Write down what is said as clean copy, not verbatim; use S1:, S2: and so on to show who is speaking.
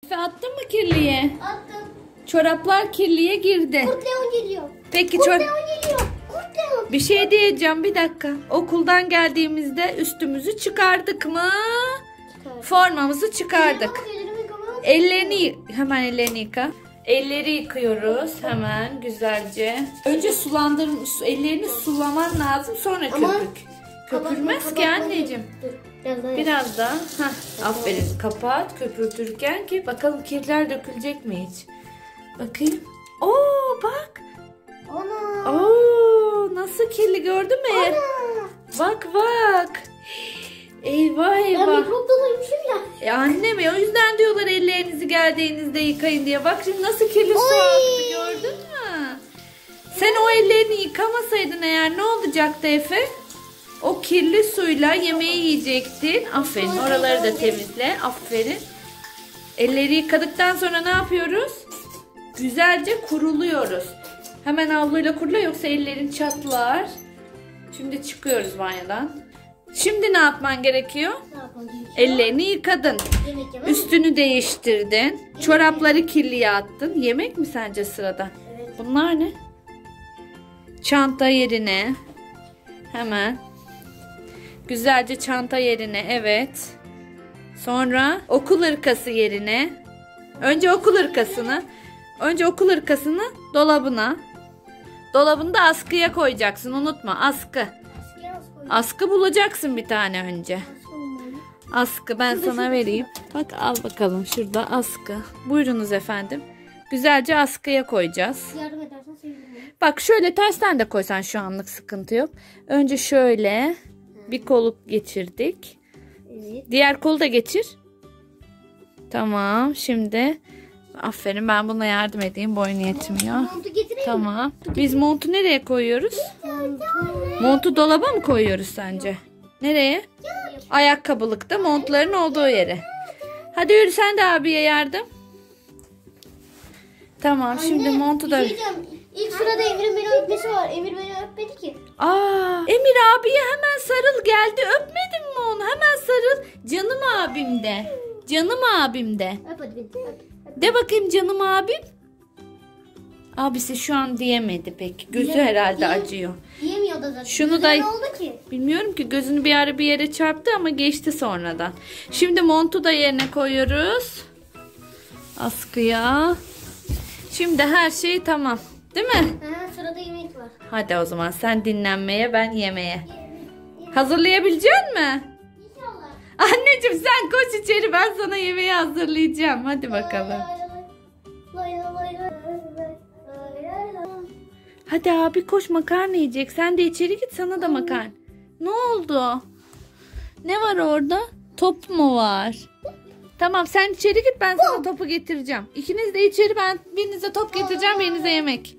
S1: Attın mı kirliye?
S2: Attım.
S1: Çoraplar kirliye girdi.
S2: Kurt Leon geliyor.
S1: Peki
S2: Kurt Leon geliyor. Kurt Leon.
S1: bir şey diyeceğim, bir dakika. Okuldan geldiğimizde üstümüzü çıkardık mı? Formamızı çıkardık. Hemen ellerini yıka. Elleri yıkıyoruz hemen güzelce. Önce ellerini sulaman lazım, sonra köpük. Köpürmez ki anneciğim. Biraz daha. Aferin, kapat köpürtürken ki bakalım kirler dökülecek mi hiç? Bakayım. Oo bak.
S2: Ana.
S1: Oo nasıl kirli, gördün mü? Bak. Eyvah.
S2: Ben mikrop doluymuşum ya.
S1: Annem o yüzden diyorlar ellerinizi geldiğinizde yıkayın diye. Bak şimdi nasıl kirli su aktı, gördün mü? Sen o ellerini yıkamasaydın eğer ne olacaktı Efe? O kirli suyla yemeği yiyecektin. Aferin, oraları da temizle. Aferin. Elleri yıkadıktan sonra ne yapıyoruz? Güzelce kuruluyoruz. Hemen havluyla kurula, yoksa ellerin çatlar. Şimdi çıkıyoruz banyodan. Şimdi ne yapman gerekiyor? Ellerini yıkadın. Üstünü değiştirdin. Çorapları kirliye attın. Yemek mi sence sırada?
S2: Evet.
S1: Bunlar ne? Çanta yerine. Hemen. Güzelce çanta yerine. Evet. Sonra okul hırkası yerine. Önce okul hırkasını dolabına. Dolabında askıya koyacaksın. Unutma, askı. Askı bulacaksın bir tane önce. Askı ben sana vereyim. Bak al bakalım, şurada askı. Buyurunuz efendim. Güzelce askıya koyacağız.
S2: Yardım edersen sevinirim.
S1: Bak şöyle tersten de koysan şu anlık sıkıntı yok. Önce şöyle bir kolu geçirdik.
S2: Evet.
S1: Diğer kolu da geçir. Tamam, şimdi aferin, ben buna yardım edeyim, boyun yetmiyor.
S2: Montu getireyim.
S1: Tamam. Biz montu nereye koyuyoruz? Montu dolaba mı koyuyoruz sence? Nereye? Ayakkabılıkta montların olduğu yere. Hadi yürü sen de abiye yardım. Tamam, şimdi montu da...
S2: İlk sırada Emir'in beni öpmesi var. Emir beni öpmedi ki.
S1: Emir abiye hemen sarıl, geldi. Öpmedin mi onu? Hemen sarıl. Canım abim de. Canım abim de.
S2: Öp hadi beni. Öp.
S1: De bakayım canım abim. Abisi şu an diyemedi pek. Gözü herhalde acıyor.
S2: Diyemiyor da zaten.
S1: Şunu da...
S2: Ne oldu ki?
S1: Bilmiyorum ki, gözünü bir ara bir yere çarptı ama geçti sonradan. Şimdi montu da yerine koyuyoruz. Askıya. Şimdi her şey tamam. Değil mi?
S2: Sırada yemek var.
S1: Hadi o zaman sen dinlenmeye, ben yemeğe. Hazırlayabilecek misin?
S2: İnşallah.
S1: Anneciğim sen koş içeri, ben sana yemeği hazırlayacağım. Hadi bakalım. Hadi abi koş, makarna yiyecek. Sen de içeri git, sana da makarna. Ne oldu? Ne var orada? Top mu var? Tamam sen içeri git, ben sana topu getireceğim. İkiniz de içeri, ben birinize top getireceğim, birinize yemek.